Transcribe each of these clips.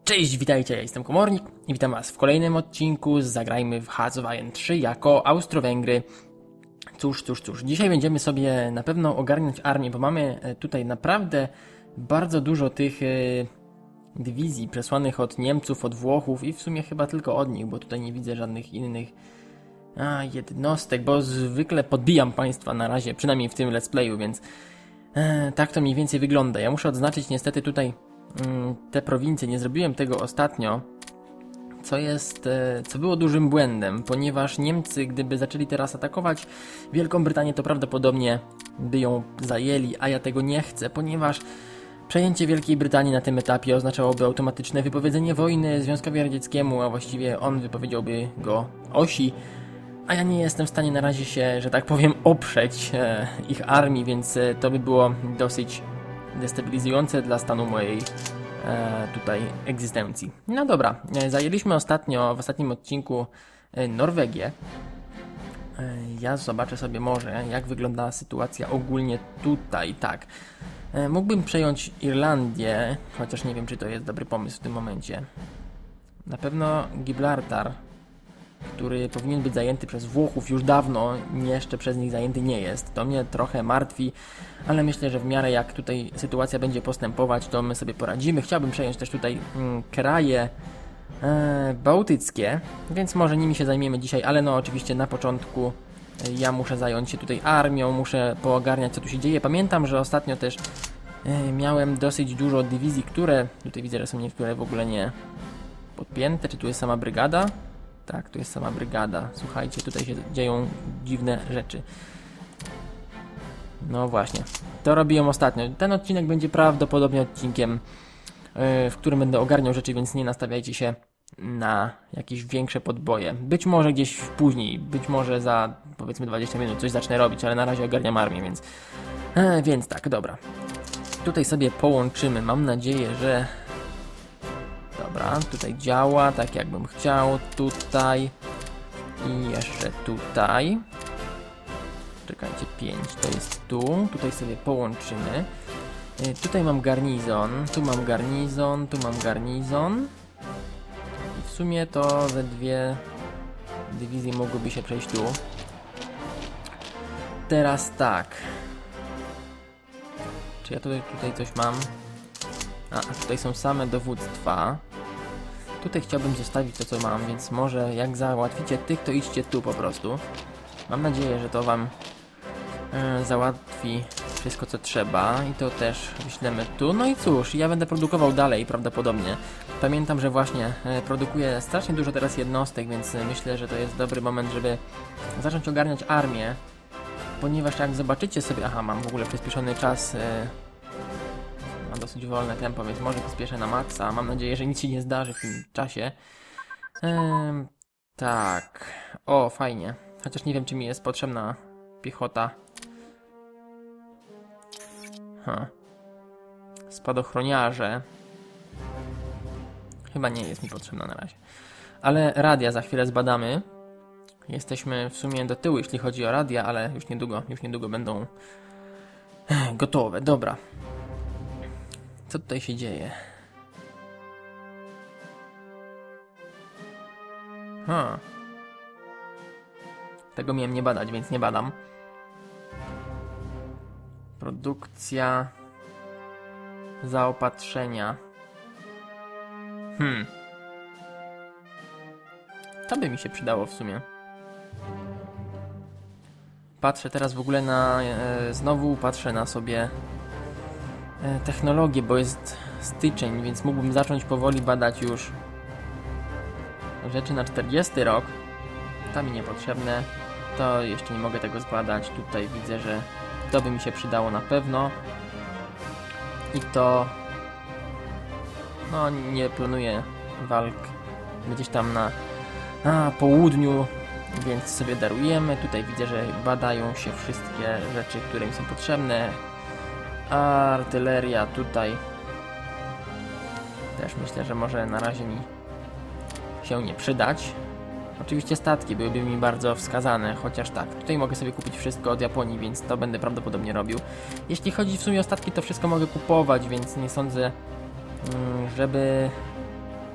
Cześć, witajcie, ja jestem Komornik i witam was w kolejnym odcinku z Zagrajmy w Hearts of Iron 3 jako Austro-Węgry. Cóż, dzisiaj będziemy sobie na pewno ogarniać armię, bo mamy tutaj naprawdę bardzo dużo tych dywizji przesłanych od Niemców, od Włochów i w sumie chyba tylko od nich, bo tutaj nie widzę żadnych innych jednostek, bo zwykle podbijam państwa na razie, przynajmniej w tym let's playu, więc tak to mniej więcej wygląda. Ja muszę odznaczyć niestety tutaj te prowincje, nie zrobiłem tego ostatnio, co było dużym błędem, ponieważ Niemcy, gdyby zaczęli teraz atakować Wielką Brytanię, to prawdopodobnie by ją zajęli, a ja tego nie chcę, ponieważ przejęcie Wielkiej Brytanii na tym etapie oznaczałoby automatyczne wypowiedzenie wojny Związkowi Radzieckiemu, a właściwie on wypowiedziałby go osi, a ja nie jestem w stanie na razie się, że tak powiem, oprzeć ich armii, więc to by było dosyć destabilizujące dla stanu mojej tutaj egzystencji. No dobra, zajęliśmy w ostatnim odcinku Norwegię. Ja zobaczę sobie może, jak wygląda sytuacja ogólnie tutaj. Tak, mógłbym przejąć Irlandię, chociaż nie wiem, czy to jest dobry pomysł w tym momencie. Na pewno Gibraltar, który powinien być zajęty przez Włochów już dawno, jeszcze przez nich zajęty nie jest. To mnie trochę martwi, ale myślę, że w miarę jak tutaj sytuacja będzie postępować, to my sobie poradzimy. Chciałbym przejąć też tutaj kraje bałtyckie, więc może nimi się zajmiemy dzisiaj, ale no oczywiście na początku ja muszę zająć się tutaj armią, muszę poogarniać, co tu się dzieje. Pamiętam, że ostatnio też miałem dosyć dużo dywizji, które, tutaj widzę, że są niektóre w ogóle nie podpięte. Czy tu jest sama brygada? Tak, tu jest sama brygada. Słuchajcie, tutaj się dzieją dziwne rzeczy. No właśnie, to robiłem ostatnio. Ten odcinek będzie prawdopodobnie odcinkiem, w którym będę ogarniał rzeczy, więc nie nastawiajcie się na jakieś większe podboje. Być może gdzieś później, być może za powiedzmy 20 minut coś zacznę robić, ale na razie ogarniam armię, więc tak, dobra. Tutaj sobie połączymy, mam nadzieję, że dobra, tutaj działa tak jakbym chciał, tutaj i jeszcze tutaj. Czekajcie, 5 to jest tu, tutaj sobie połączymy. Tutaj mam garnizon, tu mam garnizon, tu mam garnizon. I w sumie to ze dwie dywizje mogłyby się przejść tu. Teraz tak. Czy ja tutaj coś mam? A tutaj są same dowództwa. Tutaj chciałbym zostawić to, co mam, więc może jak załatwicie tych, to idźcie tu po prostu. Mam nadzieję, że to wam załatwi wszystko, co trzeba. I to też wyślemy tu. No i cóż, ja będę produkował dalej prawdopodobnie. Pamiętam, że właśnie produkuję strasznie dużo teraz jednostek, więc myślę, że to jest dobry moment, żeby zacząć ogarniać armię. Ponieważ jak zobaczycie sobie... Aha, mam w ogóle przyspieszony czas... Ma dosyć wolne tempo, więc może pospieszę na maksa. Mam nadzieję, że nic się nie zdarzy w tym czasie. Tak. O, fajnie. Chociaż nie wiem, czy mi jest potrzebna piechota. Spadochroniarze. Chyba nie jest mi potrzebna na razie. Ale radia za chwilę zbadamy. Jesteśmy w sumie do tyłu, jeśli chodzi o radia, ale już niedługo będą gotowe. Dobra. Co tutaj się dzieje? Tego miałem nie badać, więc nie badam. Produkcja. Zaopatrzenia. To by mi się przydało w sumie. Patrzę teraz w ogóle na... znowu patrzę na sobie technologię, bo jest styczeń, więc mógłbym zacząć powoli badać już rzeczy na 40 rok. To mi niepotrzebne. To jeszcze nie mogę tego zbadać. Tutaj widzę, że to by mi się przydało na pewno. I to... No, nie planuję walk gdzieś tam na południu, więc sobie darujemy. Tutaj widzę, że badają się wszystkie rzeczy, które mi są potrzebne. Artyleria tutaj też myślę, że może na razie mi się nie przydać. Oczywiście statki byłyby mi bardzo wskazane, chociaż tak, tutaj mogę sobie kupić wszystko od Japonii, więc to będę prawdopodobnie robił. Jeśli chodzi w sumie o statki, to wszystko mogę kupować, więc nie sądzę, żeby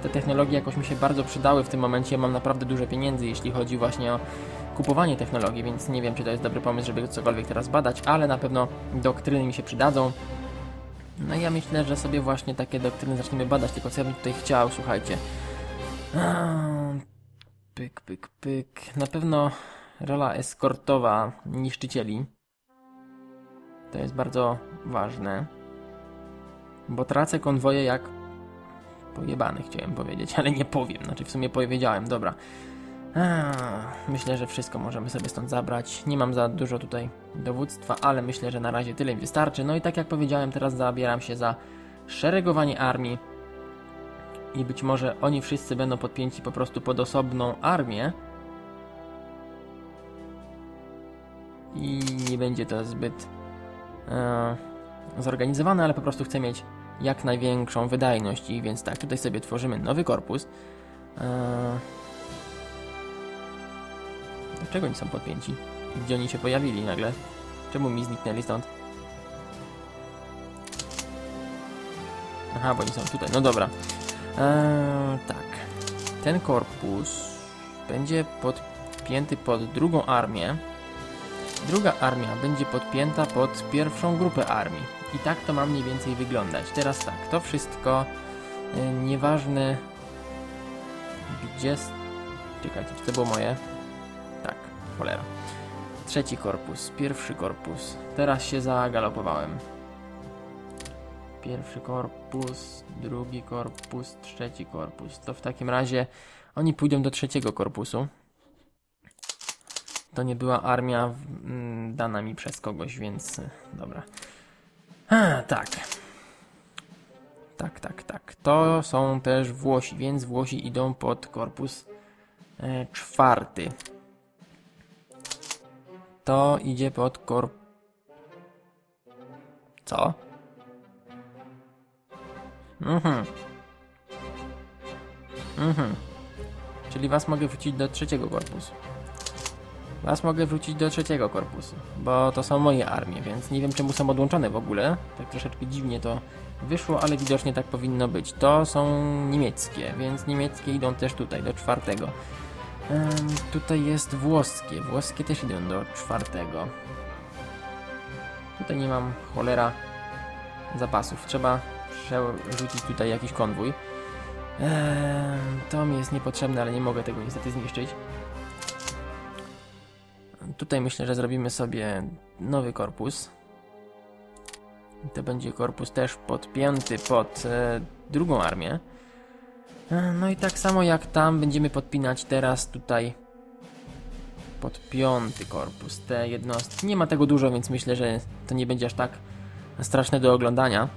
te technologie jakoś mi się bardzo przydały w tym momencie. Mam naprawdę dużo pieniędzy, jeśli chodzi właśnie o kupowanie technologii, więc nie wiem, czy to jest dobry pomysł, żeby cokolwiek teraz badać, ale na pewno doktryny mi się przydadzą. No i ja myślę, że sobie właśnie takie doktryny zaczniemy badać, tylko co ja bym tutaj chciał, słuchajcie. Pyk, pyk, pyk. Na pewno rola eskortowa niszczycieli. To jest bardzo ważne. Bo tracę konwoje jak pojebany, chciałem powiedzieć, ale nie powiem. Znaczy w sumie powiedziałem, dobra. Myślę, że wszystko możemy sobie stąd zabrać. Nie mam za dużo tutaj dowództwa, ale myślę, że na razie tyle mi wystarczy. No i tak jak powiedziałem, teraz zabieram się za szeregowanie armii. I być może oni wszyscy będą podpięci po prostu pod osobną armię. I nie będzie to zbyt zorganizowane, ale po prostu chcę mieć jak największą wydajność. I więc tak, tutaj sobie tworzymy nowy korpus. Dlaczego oni są podpięci? Gdzie oni się pojawili nagle? Czemu mi zniknęli stąd? Aha, bo oni są tutaj. No dobra. Tak. Ten korpus będzie podpięty pod drugą armię. Druga armia będzie podpięta pod pierwszą grupę armii. I tak to ma mniej więcej wyglądać. Teraz tak, to wszystko nieważne gdzie... Czekajcie, czy to było moje? Tak, cholera. Trzeci korpus, pierwszy korpus. Teraz się zagalopowałem. Pierwszy korpus, drugi korpus, trzeci korpus. To w takim razie oni pójdą do trzeciego korpusu. To nie była armia dana mi przez kogoś, więc dobra. Tak. Tak. To są też Włosi, więc Włosi idą pod korpus czwarty. To idzie pod Co? Czyli was mogę wrócić do trzeciego korpusu. Bo to są moje armie, więc nie wiem czemu są odłączone w ogóle. Tak troszeczkę dziwnie to wyszło, ale widocznie tak powinno być. To są niemieckie, więc niemieckie idą też tutaj, do czwartego. Tutaj jest włoskie. Włoskie też idą do czwartego. Tutaj nie mam, cholera, zapasów. Trzeba przerzucić tutaj jakiś konwój. To mi jest niepotrzebne, ale nie mogę tego niestety zniszczyć. Tutaj myślę, że zrobimy sobie nowy korpus. To będzie korpus też podpięty pod drugą armię. No i tak samo jak tam będziemy podpinać teraz tutaj pod piąty korpus te jednostki. Nie ma tego dużo, więc myślę, że to nie będzie aż tak straszne do oglądania.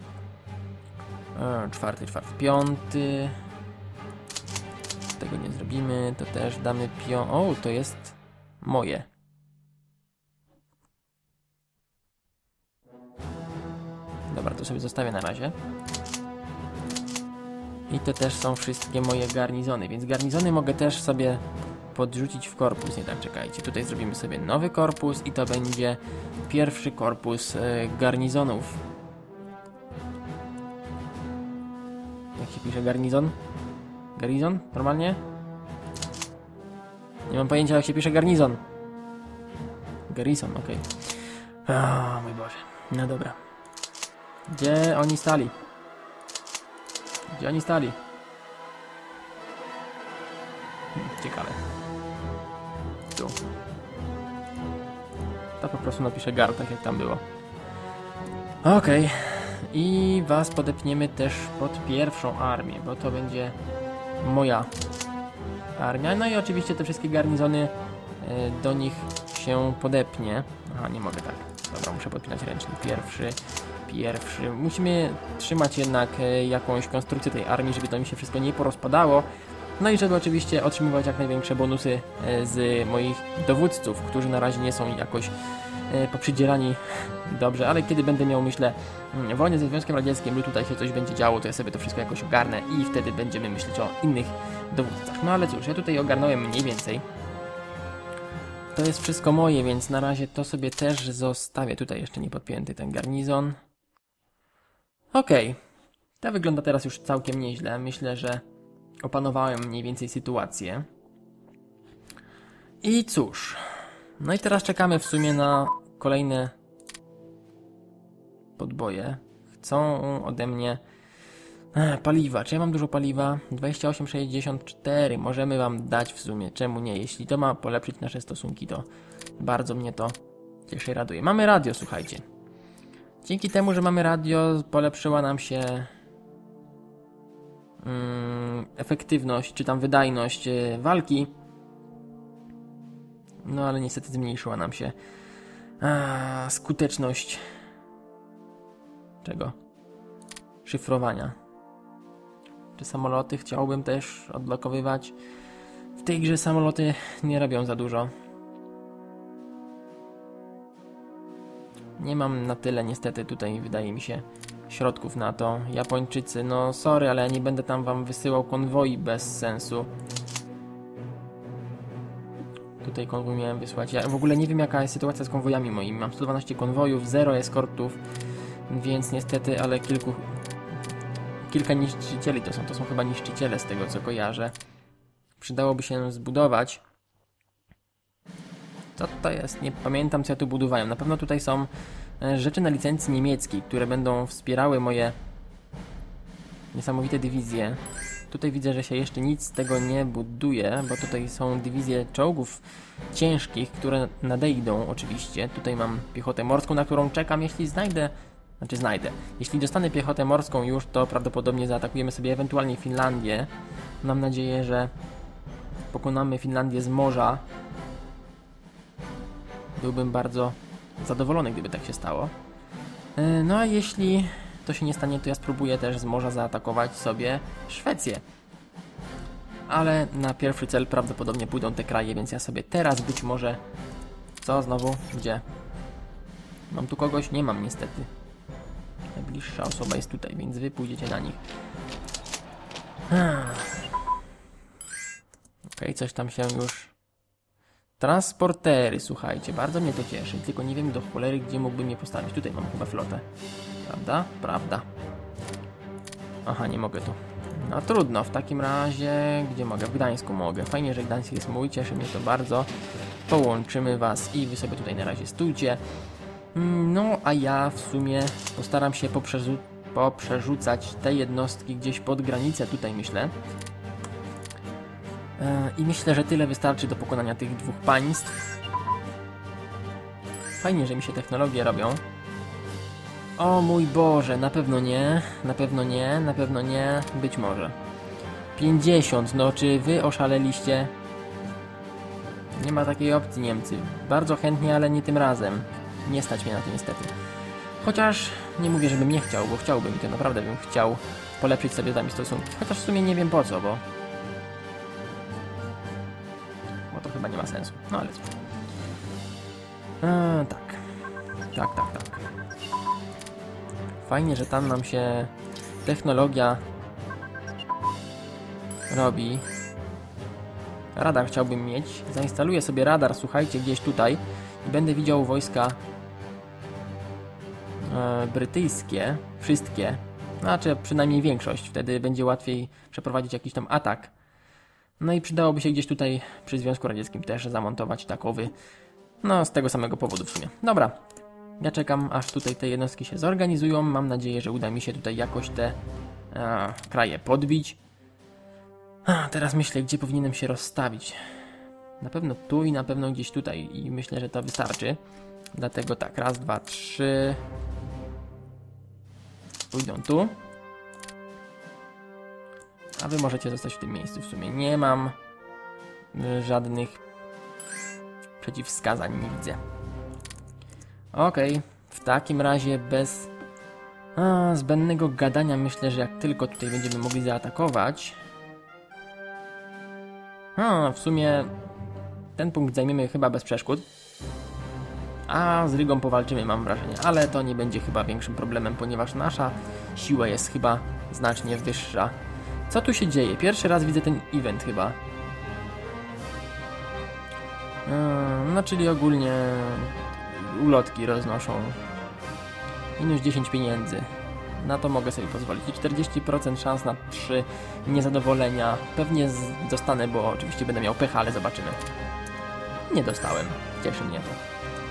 Czwarty, piąty. Tego nie zrobimy. To też damy O, to jest moje. Dobra, to sobie zostawię na razie. I to też są wszystkie moje garnizony, więc garnizony mogę też sobie podrzucić w korpus. Nie tak, czekajcie. Tutaj zrobimy sobie nowy korpus i to będzie pierwszy korpus garnizonów. Jak się pisze garnizon? Garnizon? Normalnie? Nie mam pojęcia jak się pisze garnizon. Garrison, okej. O mój Boże. No dobra. Gdzie oni stali? Ciekawe. Tu. To po prostu napiszę gar, tak jak tam było. Okej. I was podepniemy też pod pierwszą armię, bo to będzie moja armia. No i oczywiście te wszystkie garnizony do nich się podepnie. Aha, nie mogę tak. Dobra, muszę podpinać ręcznie. Pierwszy. Musimy trzymać jednak jakąś konstrukcję tej armii, żeby to mi się wszystko nie porozpadało. No i żeby oczywiście otrzymywać jak największe bonusy z moich dowódców, którzy na razie nie są jakoś poprzydzielani dobrze, ale kiedy będę miał, myślę, wojnę ze Związkiem Radzieckim lub tutaj się coś będzie działo, to ja sobie to wszystko jakoś ogarnę i wtedy będziemy myśleć o innych dowódcach. No ale cóż, ja tutaj ogarnąłem mniej więcej. To jest wszystko moje, więc na razie to sobie też zostawię. Tutaj jeszcze nie podpięty ten garnizon. Okej. To wygląda teraz już całkiem nieźle. Myślę, że opanowałem mniej więcej sytuację. I cóż, no i teraz czekamy w sumie na kolejne podboje. Chcą ode mnie paliwa. Czy ja mam dużo paliwa? 28,64. Możemy wam dać w sumie. Czemu nie? Jeśli to ma polepszyć nasze stosunki, to bardzo mnie to cieszy i raduje. Mamy radio, słuchajcie. Dzięki temu, że mamy radio, polepszyła nam się efektywność, czy tam wydajność walki. No ale niestety zmniejszyła nam się skuteczność czego? Szyfrowania. Czy samoloty chciałbym też odblokowywać? W tej grze samoloty nie robią za dużo. Nie mam na tyle niestety tutaj, wydaje mi się, środków na to. Japończycy, no sorry, ale ja nie będę tam wam wysyłał konwoi bez sensu. Tutaj konwój miałem wysłać. Ja w ogóle nie wiem, jaka jest sytuacja z konwojami moimi. Mam 112 konwojów, 0 eskortów, więc niestety, ale kilka niszczycieli to są chyba niszczyciele z tego, co kojarzę. Przydałoby się zbudować. Co to jest? Nie pamiętam, co ja tu budowałem. Na pewno tutaj są rzeczy na licencji niemieckiej, które będą wspierały moje niesamowite dywizje. Tutaj widzę, że się jeszcze nic z tego nie buduje, bo tutaj są dywizje czołgów ciężkich, które nadejdą oczywiście. Tutaj mam piechotę morską, na którą czekam, jeśli znajdę. Jeśli dostanę piechotę morską już, to prawdopodobnie zaatakujemy sobie ewentualnie Finlandię. Mam nadzieję, że pokonamy Finlandię z morza. Byłbym bardzo zadowolony, gdyby tak się stało. No a jeśli to się nie stanie, to ja spróbuję też z morza zaatakować sobie Szwecję. Ale na pierwszy cel prawdopodobnie pójdą te kraje, więc ja sobie teraz być może... Co znowu? Gdzie? Mam tu kogoś? Nie mam niestety. Najbliższa osoba jest tutaj, więc wy pójdziecie na nich. Okej, coś tam się już... Transportery, słuchajcie, bardzo mnie to cieszy, tylko nie wiem do cholery, gdzie mógłbym je postawić. Tutaj mam chyba flotę. Prawda? Prawda. Aha, nie mogę tu. No trudno, w takim razie... Gdzie mogę? W Gdańsku mogę. Fajnie, że Gdańsk jest mój, cieszy mnie to bardzo. Połączymy was i wy sobie tutaj na razie stójcie. No, a ja w sumie postaram się poprzerzucać te jednostki gdzieś pod granicę, tutaj myślę. I myślę, że tyle wystarczy do pokonania tych dwóch państw. Fajnie, że mi się technologie robią. O mój Boże, na pewno nie, na pewno nie, na pewno nie, być może. 50, no czy wy oszaleliście? Nie ma takiej opcji, Niemcy. Bardzo chętnie, ale nie tym razem. Nie stać mnie na to niestety. Chociaż nie mówię, żebym nie chciał, bo chciałbym i to naprawdę bym chciał polepszyć sobie z nami stosunki. Chociaż w sumie nie wiem po co, bo to chyba nie ma sensu. No ale cóż. Tak. Tak. Fajnie, że tam nam się technologia robi. Radar chciałbym mieć. Zainstaluję sobie radar, słuchajcie, gdzieś tutaj i będę widział wojska brytyjskie. Wszystkie. Znaczy przynajmniej większość. Wtedy będzie łatwiej przeprowadzić jakiś tam atak. No i przydałoby się gdzieś tutaj przy Związku Radzieckim też zamontować takowy. No z tego samego powodu w sumie. Dobra. Ja czekam, aż tutaj te jednostki się zorganizują. Mam nadzieję, że uda mi się tutaj jakoś te kraje podbić. Teraz myślę, gdzie powinienem się rozstawić. Na pewno tu i na pewno gdzieś tutaj. I myślę, że to wystarczy. Dlatego tak, raz, dwa, trzy. Pójdą tu. A wy możecie zostać w tym miejscu w sumie. Nie mam żadnych przeciwwskazań, nie widzę. Okej, w takim razie bez zbędnego gadania myślę, że jak tylko tutaj będziemy mogli zaatakować. W sumie ten punkt zajmiemy chyba bez przeszkód. A z Rygą powalczymy, mam wrażenie, ale to nie będzie chyba większym problemem, ponieważ nasza siła jest chyba znacznie wyższa. Co tu się dzieje? Pierwszy raz widzę ten event chyba. No czyli ogólnie ulotki roznoszą minus 10 pieniędzy. Na to mogę sobie pozwolić. I 40% szans na 3 niezadowolenia. Pewnie dostanę, bo oczywiście będę miał pecha, ale zobaczymy. Nie dostałem. Cieszy mnie to.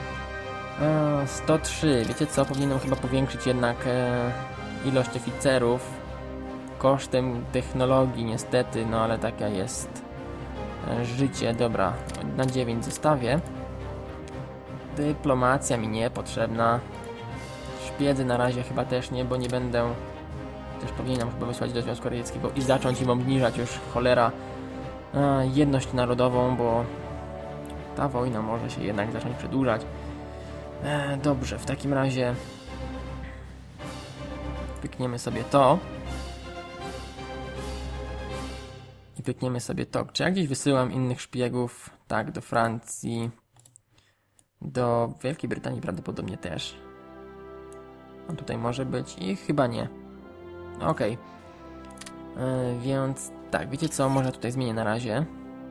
103. Wiecie co? Powinienem chyba powiększyć jednak ilość oficerów. Kosztem technologii niestety, no ale taka jest życie. Dobra, na 9 zostawię. Dyplomacja mi niepotrzebna. Szpiedzy na razie chyba też nie, bo nie będę... Też powinienem chyba wysłać do Związku Radzieckiego i zacząć im obniżać już, cholera, jedność narodową, bo ta wojna może się jednak zacząć przedłużać. Dobrze, w takim razie pykniemy sobie to. I pykniemy sobie to. Czy ja gdzieś wysyłam innych szpiegów? Tak, do Francji. Do Wielkiej Brytanii prawdopodobnie też. On tutaj może być i chyba nie. Okej. Więc tak, wiecie co? Może tutaj zmienię na razie.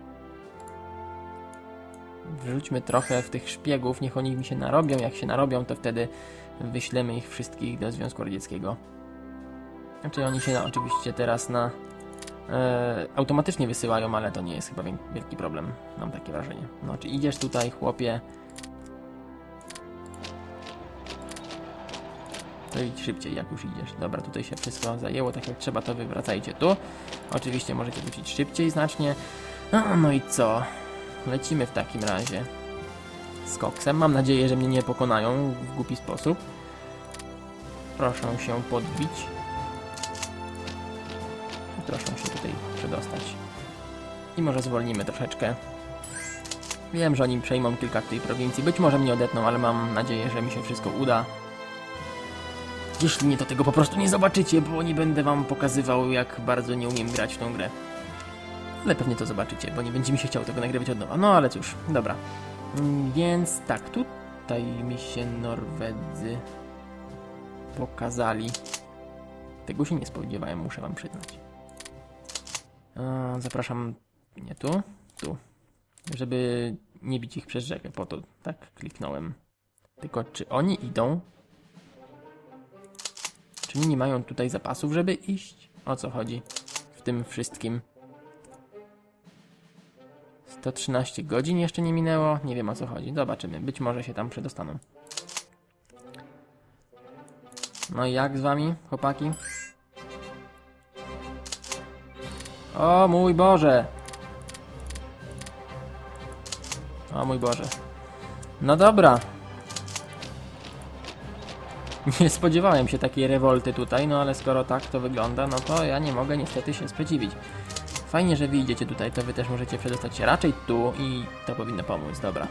Wrzućmy trochę w tych szpiegów, niech oni mi się narobią. Jak się narobią, to wtedy wyślemy ich wszystkich do Związku Radzieckiego. Znaczy oni się oczywiście teraz automatycznie wysyłają, ale to nie jest chyba wielki problem. Mam takie wrażenie. No, czy idziesz tutaj, chłopie? To idź szybciej, jak już idziesz. Dobra, tutaj się wszystko zajęło, tak jak trzeba, to wy wracajcie tu. Oczywiście możecie wrócić szybciej znacznie. No i co? Lecimy w takim razie z koksem. Mam nadzieję, że mnie nie pokonają w głupi sposób. Proszę się podbić. I proszę się tutaj przedostać. I może zwolnimy troszeczkę. Wiem, że oni przejmą kilka tej prowincji. Być może mnie odetną, ale mam nadzieję, że mi się wszystko uda. Jeśli nie, to tego po prostu nie zobaczycie, bo nie będę wam pokazywał, jak bardzo nie umiem grać w tą grę. Ale pewnie to zobaczycie, bo nie będzie mi się chciało tego nagrywać od nowa. No ale cóż, dobra. Więc tak, tutaj mi się Norwedzy pokazali. Tego się nie spodziewałem, muszę wam przyznać. Zapraszam, nie tu, tu. Żeby nie bić ich przez rzekę, po to tak kliknąłem. Tylko czy oni idą? Czy nie mają tutaj zapasów, żeby iść? O co chodzi w tym wszystkim? 113 godzin jeszcze nie minęło. Nie wiem, o co chodzi. Zobaczymy. Być może się tam przedostaną. No i jak z wami, chłopaki? O mój Boże! O mój Boże. No dobra. Nie spodziewałem się takiej rewolty tutaj, no ale skoro tak to wygląda, no to ja nie mogę niestety się sprzeciwić. Fajnie, że wy idziecie tutaj, to wy też możecie przedostać się raczej tu i to powinno pomóc, dobra.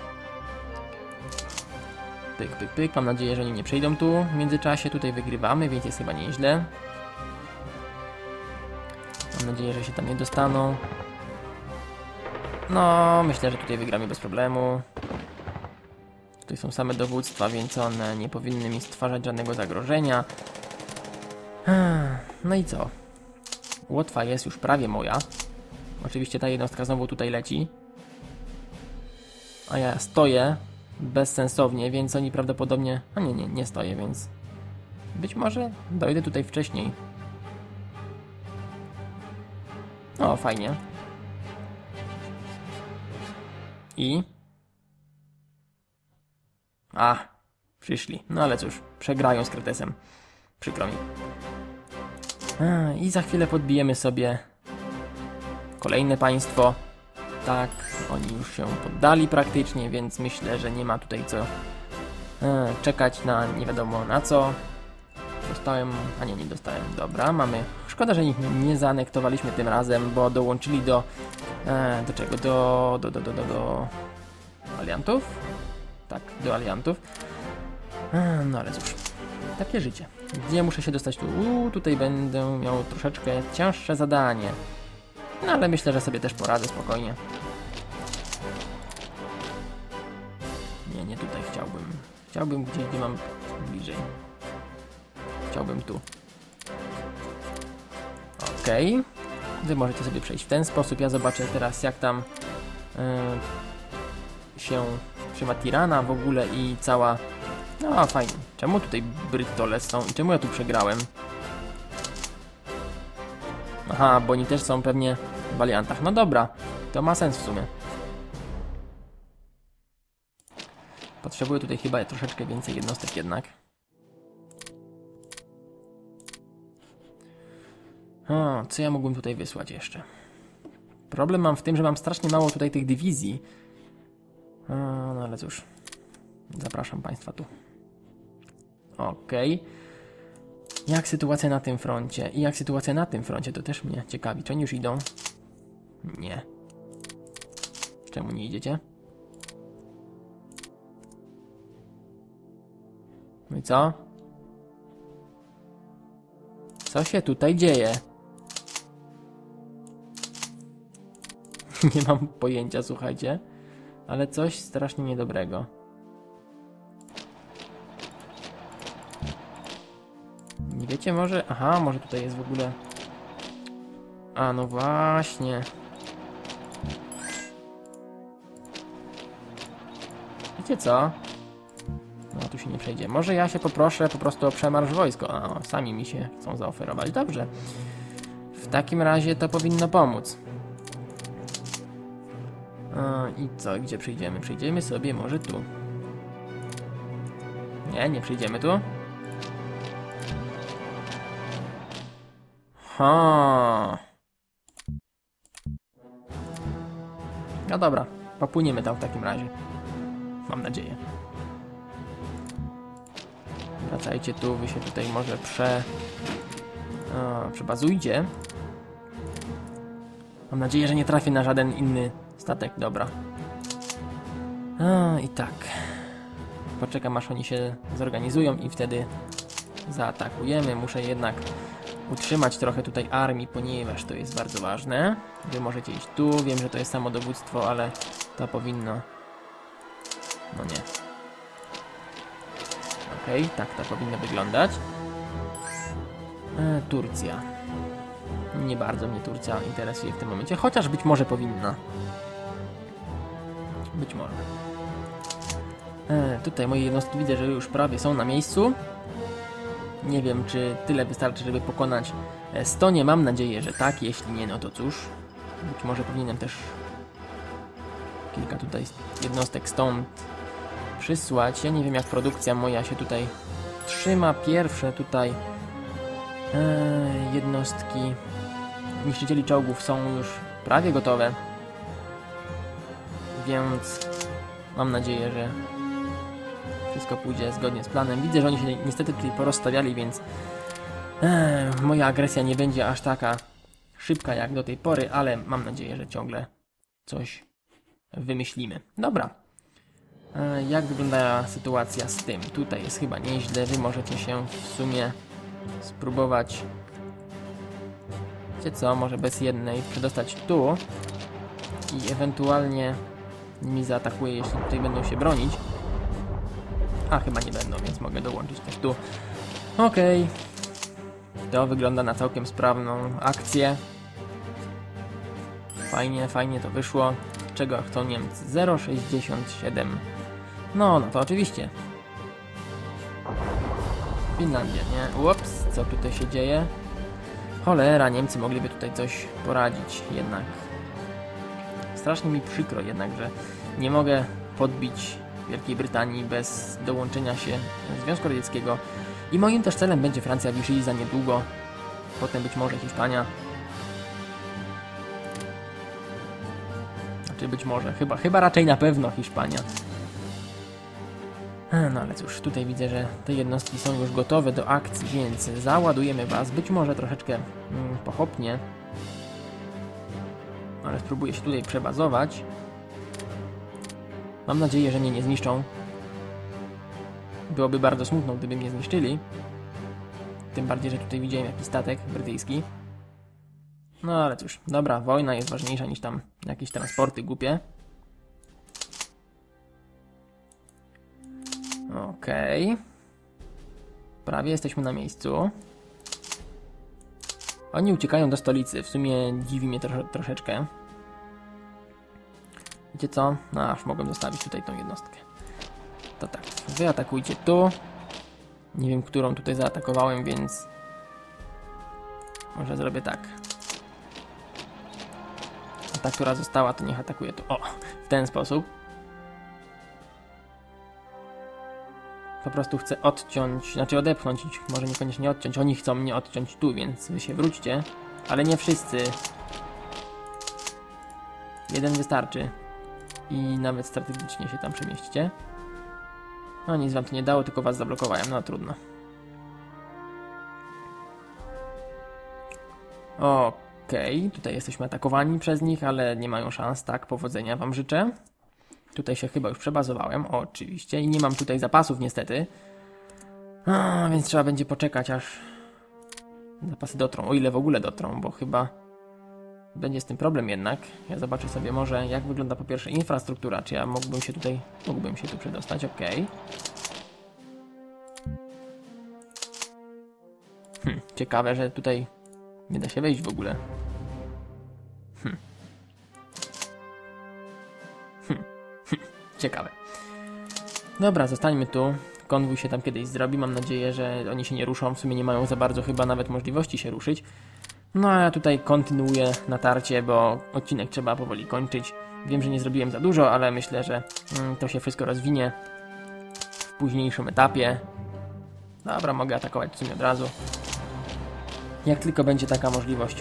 Pyk, pyk, pyk, mam nadzieję, że oni nie przejdą tu. W międzyczasie tutaj wygrywamy, więc jest chyba nieźle. Mam nadzieję, że się tam nie dostaną. No, myślę, że tutaj wygramy bez problemu. Tutaj są same dowództwa, więc one nie powinny mi stwarzać żadnego zagrożenia. No i co? Łotwa jest już prawie moja. Oczywiście ta jednostka znowu tutaj leci. A ja stoję bezsensownie, więc oni prawdopodobnie... A nie stoję, więc... Być może dojdę tutaj wcześniej. O, fajnie. I... przyszli. No ale cóż, przegrają z Kretesem. Przykro mi. I za chwilę podbijemy sobie kolejne państwo. Tak, oni już się poddali praktycznie, więc myślę, że nie ma tutaj co czekać na nie wiadomo na co. Dostałem, a nie dostałem. Dobra, mamy. Szkoda, że ich nie zaanektowaliśmy tym razem, bo dołączyli do czego? Do aliantów? Tak, do aliantów. No ale cóż, takie życie. Gdzie muszę się dostać tu? Tutaj będę miał troszeczkę cięższe zadanie. No ale myślę, że sobie też poradzę spokojnie. Nie tutaj chciałbym. Chciałbym gdzieś, gdzie mam bliżej. Chciałbym tu. Okej. Wy możecie sobie przejść w ten sposób. Ja zobaczę teraz, jak tam się trzyma Tirana w ogóle i cała... No fajnie. Czemu tutaj Brytole są i czemu ja tu przegrałem? Aha, bo oni też są pewnie w aliantach. No dobra, to ma sens w sumie. Potrzebuję tutaj chyba troszeczkę więcej jednostek jednak. O, co ja mógłbym tutaj wysłać jeszcze? Problem mam w tym, że mam strasznie mało tutaj tych dywizji. No ale cóż. Zapraszam Państwa tu. Okej. Jak sytuacja na tym froncie? I jak sytuacja na tym froncie? To też mnie ciekawi. Czy oni już idą? Nie. Czemu nie idziecie? No i co? Co się tutaj dzieje? Nie mam pojęcia, słuchajcie. Ale coś strasznie niedobrego. Nie wiecie może? Aha, może tutaj jest w ogóle... A, no właśnie. Wiecie co? No, tu się nie przejdzie. Może ja się poproszę po prostu o przemarsz wojsko. A, sami mi się chcą zaoferować. Dobrze. W takim razie to powinno pomóc. I co? Gdzie przejdziemy? Przejdziemy sobie może tu. Nie, nie przejdziemy tu. Ha. No dobra, popłyniemy tam w takim razie. Mam nadzieję. Wracajcie tu, wy się tutaj może przebazujcie. Mam nadzieję, że nie trafię na żaden inny statek. Dobra. I tak. Poczekam, aż oni się zorganizują i wtedy zaatakujemy. Muszę jednak utrzymać trochę tutaj armii, ponieważ to jest bardzo ważne. Wy możecie iść tu. Wiem, że to jest samo dowództwo, ale to powinno... No nie. Okej, tak to powinno wyglądać. Turcja. Nie bardzo mnie Turcja interesuje w tym momencie, chociaż być może powinna. Być może. Tutaj moje jednostki widzę, że już prawie są na miejscu. Nie wiem, czy tyle wystarczy, żeby pokonać Estonię. Mam nadzieję, że tak. Jeśli nie, no to cóż. Być może powinienem też kilka tutaj jednostek stąd przysłać. Ja nie wiem, jak produkcja moja się tutaj trzyma. Pierwsze tutaj jednostki niszczycieli czołgów są już prawie gotowe. Więc mam nadzieję, że wszystko pójdzie zgodnie z planem. Widzę, że oni się niestety tutaj porozstawiali, więc moja agresja nie będzie aż taka szybka jak do tej pory, ale mam nadzieję, że ciągle coś wymyślimy. Dobra. Jak wygląda sytuacja z tym? Tutaj jest chyba nieźle. Wy możecie się w sumie spróbować, wiecie co, może bez jednej przedostać tu i ewentualnie mi zaatakuje, jeśli tutaj będą się bronić. A chyba nie będą, więc mogę dołączyć też tu. Okej. To wygląda na całkiem sprawną akcję. Fajnie, fajnie to wyszło. Czego chcą Niemcy? 0,67. No to oczywiście. Finlandia, nie? Ups, co tutaj się dzieje? Cholera, Niemcy mogliby tutaj coś poradzić jednak. Strasznie mi przykro jednak, że nie mogę podbić Wielkiej Brytanii bez dołączenia się Związku Radzieckiego. I moim też celem będzie Francja, Vichy za niedługo. Potem być może Hiszpania. Znaczy być może, chyba raczej na pewno Hiszpania. No ale cóż, tutaj widzę, że te jednostki są już gotowe do akcji, więc załadujemy was. Być może troszeczkę pochopnie. Ale spróbuję się tutaj przebazować. Mam nadzieję, że mnie nie zniszczą. Byłoby bardzo smutno, gdyby mnie zniszczyli. Tym bardziej, że tutaj widziałem jakiś statek brytyjski. No ale cóż, dobra, wojna jest ważniejsza niż tam jakieś transporty głupie. Okej. Prawie jesteśmy na miejscu. Oni uciekają do stolicy. W sumie dziwi mnie troszeczkę. Wiecie co? No aż mogłem zostawić tutaj tą jednostkę. To tak, wy atakujcie tu. Nie wiem, którą tutaj zaatakowałem, więc może zrobię tak. A ta, która została, to niech atakuje tu. O, w ten sposób. Po prostu chcę odciąć, znaczy odepchnąć ich, może niekoniecznie odciąć. Oni chcą mnie odciąć tu, więc wy się wróćcie. Ale nie wszyscy. Jeden wystarczy. I nawet strategicznie się tam przemieścicie. No nic wam to nie dało, tylko was zablokowałem. No trudno. Okej, tutaj jesteśmy atakowani przez nich, ale nie mają szans, tak? Powodzenia wam życzę. Tutaj się chyba już przebazowałem, oczywiście. I nie mam tutaj zapasów niestety. Więc trzeba będzie poczekać, aż zapasy dotrą. O ile w ogóle dotrą, bo chyba będzie z tym problem jednak. Ja zobaczę sobie może, jak wygląda po pierwsze infrastruktura. Czy ja mógłbym się tu przedostać, okej. Ciekawe, że tutaj nie da się wejść w ogóle. Ciekawe. Dobra, zostańmy tu. Konwój się tam kiedyś zrobi. Mam nadzieję, że oni się nie ruszą. W sumie nie mają za bardzo chyba nawet możliwości się ruszyć. No a ja tutaj kontynuuję natarcie, bo odcinek trzeba powoli kończyć. Wiem, że nie zrobiłem za dużo, ale myślę, że to się wszystko rozwinie w późniejszym etapie. Dobra, mogę atakować w sumie od razu. Jak tylko będzie taka możliwość.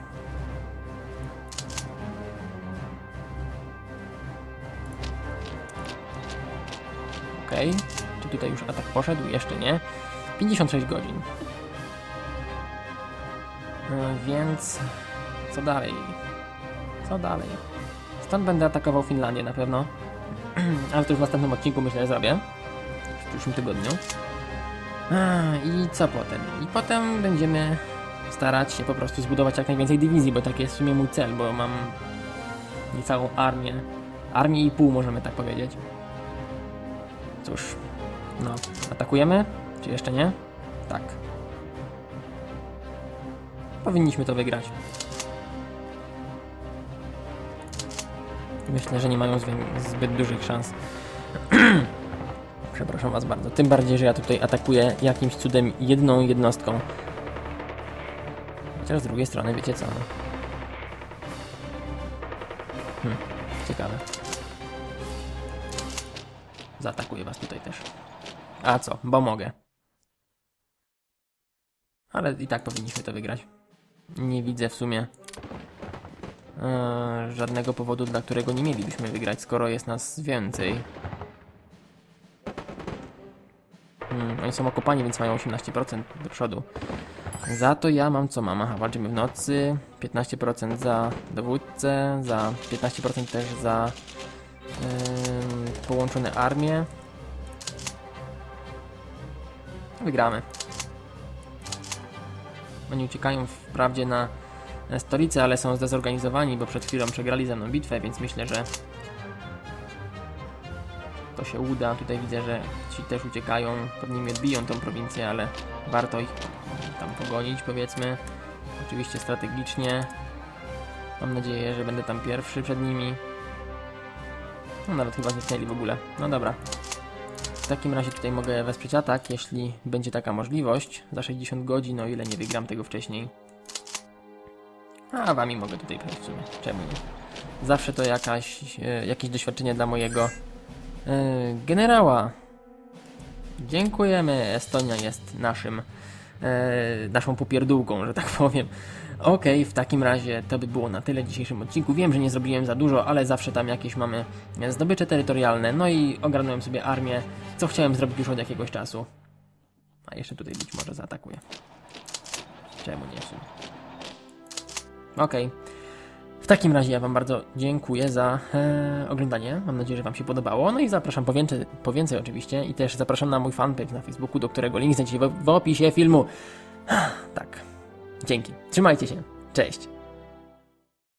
Okej. Czy tutaj już atak poszedł? Jeszcze nie. 56 godzin. Więc... Co dalej? Co dalej? Stąd będę atakował Finlandię na pewno. Ale to już w następnym odcinku myślę zrobię. W przyszłym tygodniu. I co potem? I potem będziemy starać się po prostu zbudować jak najwięcej dywizji, bo taki jest w sumie mój cel, bo mam niecałą armię. Armię i pół możemy tak powiedzieć. Cóż, no, atakujemy? Czy jeszcze nie? Tak. Powinniśmy to wygrać. Myślę, że nie mają zbyt dużych szans. Przepraszam was bardzo. Tym bardziej, że ja tutaj atakuję jakimś cudem jedną jednostką. Chociaż z drugiej strony, wiecie co? Ciekawe. Zaatakuję was tutaj też. A co? Bo mogę. Ale i tak powinniśmy to wygrać. Nie widzę w sumie żadnego powodu, dla którego nie mielibyśmy wygrać, skoro jest nas więcej. Oni są okopani, więc mają 18% do przodu. Za to ja mam co mam? Aha, walczymy w nocy. 15% za dowódcę, za 15% też za połączone armie. Wygramy. Oni uciekają wprawdzie na stolicę, ale są zdezorganizowani, bo przed chwilą przegrali ze mną bitwę, więc myślę, że to się uda. Tutaj widzę, że ci też uciekają, pewnie mi odbiją tą prowincję, ale warto ich tam pogonić, powiedzmy. Oczywiście strategicznie. Mam nadzieję, że będę tam pierwszy przed nimi. No nawet chyba zniknęli w ogóle. No dobra. W takim razie tutaj mogę wesprzeć atak, jeśli będzie taka możliwość. Za 60 godzin, o ile nie wygram tego wcześniej. A wami mogę tutaj przejść w sumie. Czemu nie? Zawsze to jakieś doświadczenie dla mojego generała. Dziękujemy. Estonia jest naszą popierdółką, że tak powiem. Okej, w takim razie to by było na tyle w dzisiejszym odcinku. Wiem, że nie zrobiłem za dużo, ale zawsze tam jakieś mamy zdobycze terytorialne. No i ogarnąłem sobie armię, co chciałem zrobić już od jakiegoś czasu. A jeszcze tutaj być może zaatakuję. Czemu nie? Okej. W takim razie ja wam bardzo dziękuję za oglądanie. Mam nadzieję, że wam się podobało. No i zapraszam po więcej oczywiście. I też zapraszam na mój fanpage na Facebooku, do którego link znajdziecie w opisie filmu. Tak. Dzięki. Trzymajcie się. Cześć.